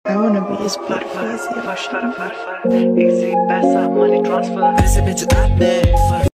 I wanna be his big Easy, pass money transfer.